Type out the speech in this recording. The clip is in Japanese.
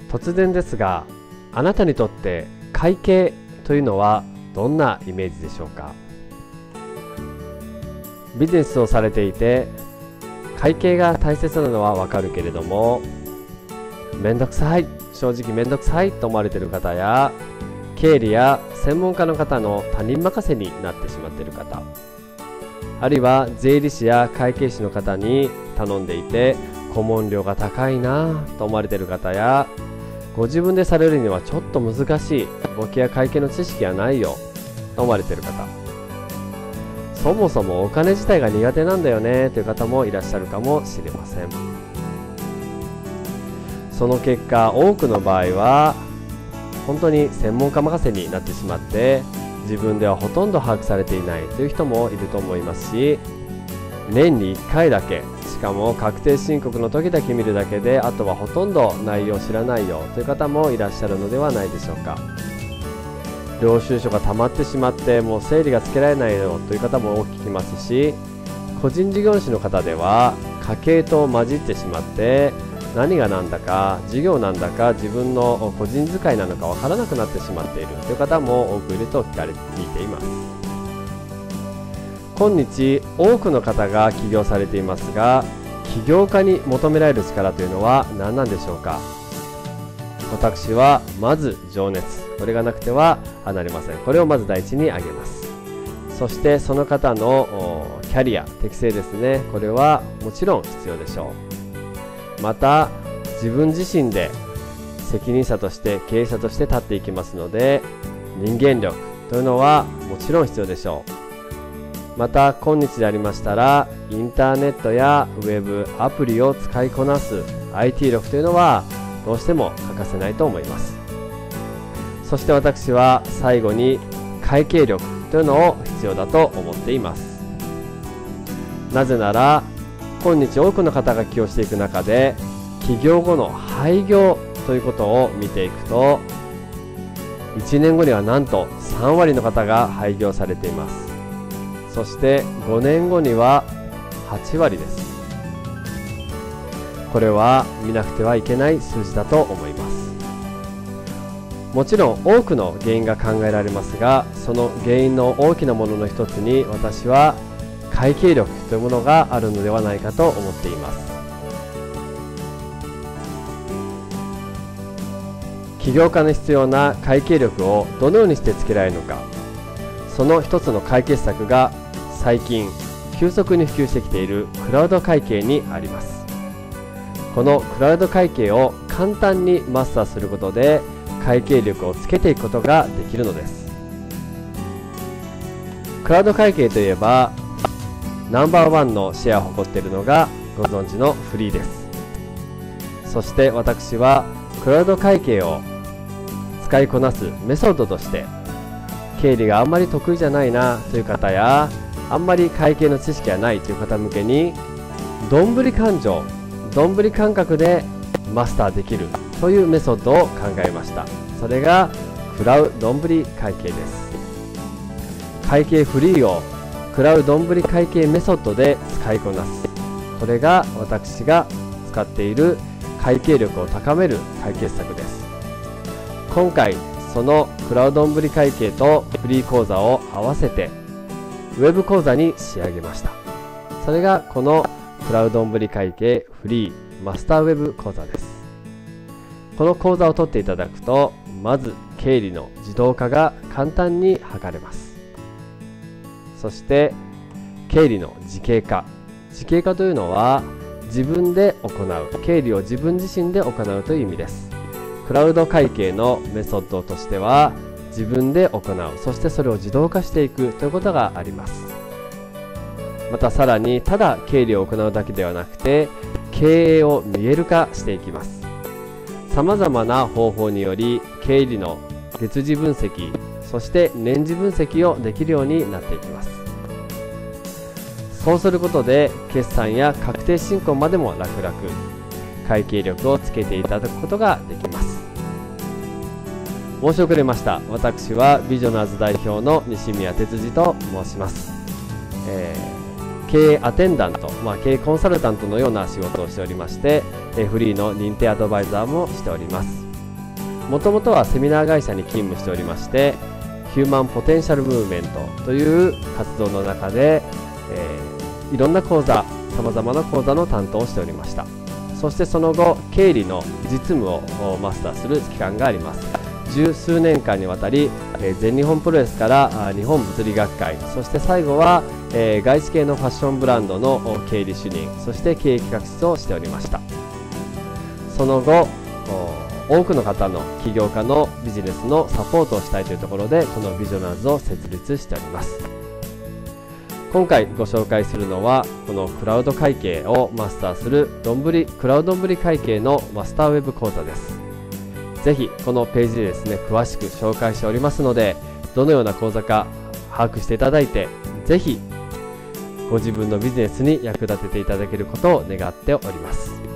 突然ですが、あなたにとって会計というのはどんなイメージでしょうか。ビジネスをされていて会計が大切なのはわかるけれども、めんどくさい、正直めんどくさいと思われている方や、経理や専門家の方の他人任せになってしまっている方、あるいは税理士や会計士の方に頼んでいて顧問料が高いなと思われている方や、ご自分でされるにはちょっと難しい、簿記や会計の知識はないよと思われている方、そもそもお金自体が苦手なんだよねという方もいらっしゃるかもしれません。その結果、多くの場合は本当に専門家任せになってしまって、自分ではほとんど把握されていないという人もいると思いますし、年に1回だけ、しかも確定申告の時だけ見るだけで、あとはほとんど内容を知らないよという方もいらっしゃるのではないでしょうか。領収書が溜まってしまってもう整理がつけられないよという方も聞きますし、個人事業主の方では家計と混じってしまって何が何だか、事業なんだか、自分の個人使いなのかわからなくなってしまっているという方も多くいると聞いています。今日多くの方が起業されていますが、起業家に求められる力というのは何なんでしょうか。私はまず情熱、これがなくてはなりません。これをまず第一に挙げます。そしてその方のキャリア、適性ですね、これはもちろん必要でしょう。また自分自身で責任者として経営者として立っていきますので、人間力というのはもちろん必要でしょう。また今日でありましたら、インターネットやウェブアプリを使いこなす IT 力というのはどうしても欠かせないと思います。そして私は最後に会計力というのを必要だと思っています。なぜなら今日多くの方が起業していく中で、起業後の廃業ということを見ていくと、1年後にはなんと3割の方が廃業されています。そして5年後には8割です。これは見なくてはいけない数字だと思います。もちろん多くの原因が考えられますが、その原因の大きなものの一つに、私は会計力というものがあるのではないかと思っています。起業家に必要な会計力をどのようにしてつけられるのか、その一つの解決策が最近急速に普及してきているクラウド会計にあります。このクラウド会計を簡単にマスターすることで会計力をつけていくことができるのです。クラウド会計といえばナンバーワンのシェアを誇っているのがご存知のフリーです。そして私はクラウド会計を使いこなすメソッドとして、経理があんまり得意じゃないなという方や、あんまり会計の知識がないという方向けに、どんぶり勘定、どんぶり感覚でマスターできるというメソッドを考えました。それがクラウどんぶり会計です。会計フリーをクラウどんぶり会計メソッドで使いこなす、これが私が使っている会計力を高める解決策です。今回そのクラウどんぶり会計とフリー講座を合わせてウェブ講座に仕上げました。それがこのクラウどんぶり会計フリーマスターウェブ講座です。この講座を取っていただくと、まず経理の自動化が簡単に図れます。そして経理の時系化、時系化というのは自分で行う、経理を自分自身で行うという意味です。クラウド会計のメソッドとしては自分で行う、そしてそれを自動化していくということがあります。またさらにただ経理を行うだけではなくて、経営を見える化していきます。さまざまな方法により経理の月次分析、そして年次分析をできるようになっていきます。そうすることで決算や確定申告までも楽々会計力をつけていただくことができます。申し遅れました。私はビジョナーズ代表の西宮哲司と申します。経営アテンダント、経営コンサルタントのような仕事をしておりまして、フリーの認定アドバイザーもしております。 もともとはセミナー会社に勤務しておりまして、ヒューマンポテンシャルムーブメントという活動の中で、いろんな講座、さまざまな講座の担当をしておりました。そしてその後、経理の実務をマスターする期間があります。十数年間にわたり、全日本プロレスから日本物理学会、そして最後は、外資系のファッションブランドの経理主任、そして経営企画室をしておりました。その後、多くの方の起業家のビジネスのサポートをしたいというところで、このビジョナーズを設立しております。今回ご紹介するのは、このクラウド会計をマスターするクラウドどんぶり会計のマスターウェブ講座です。ぜひこのページでですね、詳しく紹介しておりますので、どのような講座か把握していただいて、ぜひご自分のビジネスに役立てていただけることを願っております。